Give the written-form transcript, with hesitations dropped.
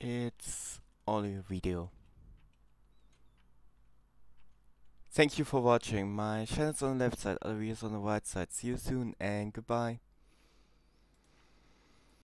It's only a video. Thank you for watching. My channel's on the left side, other videos on the right side. See you soon and goodbye.